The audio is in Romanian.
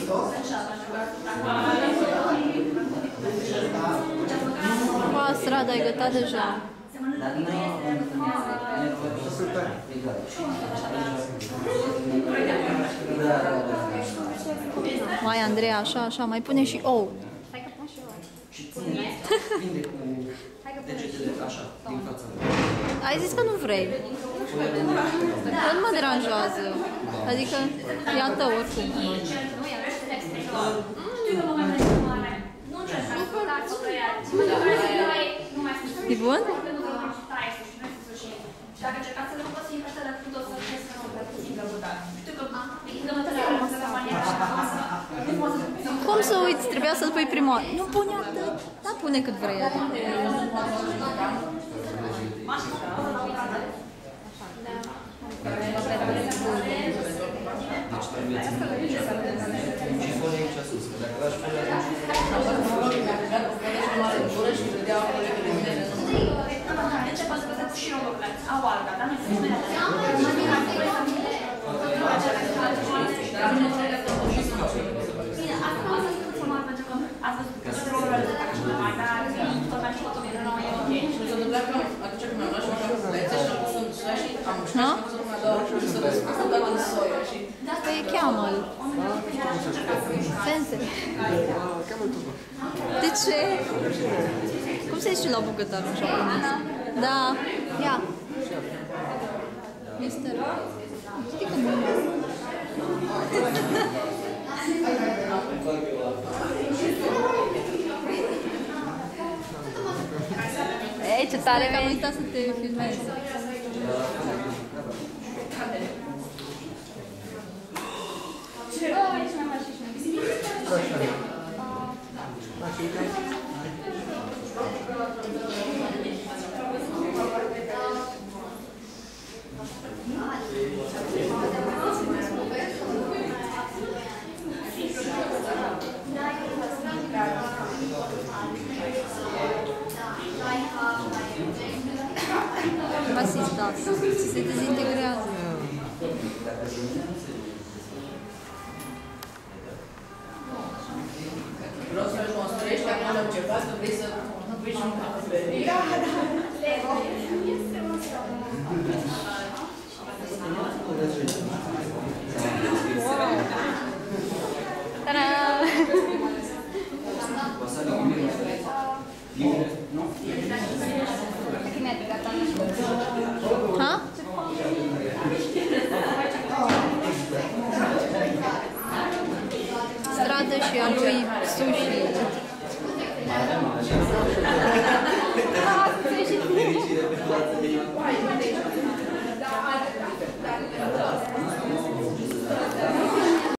Ba, strada ai gătat deja. Mai, Andreea, așa, așa, mai pune și ou. Hai că pun și ou. Și ține, prinde cu degetele așa, din fața. Ai zis că nu vrei. Nu mă deranjează. Adică, iată, oricum. E bun? Dacă încercați să nu vă simt așa, dacă tot să faceți că nu vă simt răbdare. Știu că Cum să uiți? Trebuia să-l pui prima oară. Nu pune atât. Da, pune cât vrei. Și pune aici sus, că dacă l-aș pune și roboculeți. Au alga, dar nu se spune. Bine, asta nu să spun format pentru că ați văzut că toate rolurile se fac și mai, dar tot mai tot bine, nu e ok. Și mi s-a întâmplat că atunci când mi-am luat și m-am culețe și am pus în sus și am mușcat și am pus numai două și să vezi că s-a dat în soia și... Păi cheamă-l. Sense. De ce? Cum se zice la bucătar în japoneză? Da. Ia. Este rău. Știi cum e? Ei, ce tare că am uitat să te filmezi. Asista, se dezintegrează. Vreau să-l construiești acum la început, că vrei să pui și un cafelie. Da, da. Lego. Ta-da! Ha? Stradă și a lui sushi. fericire pe față de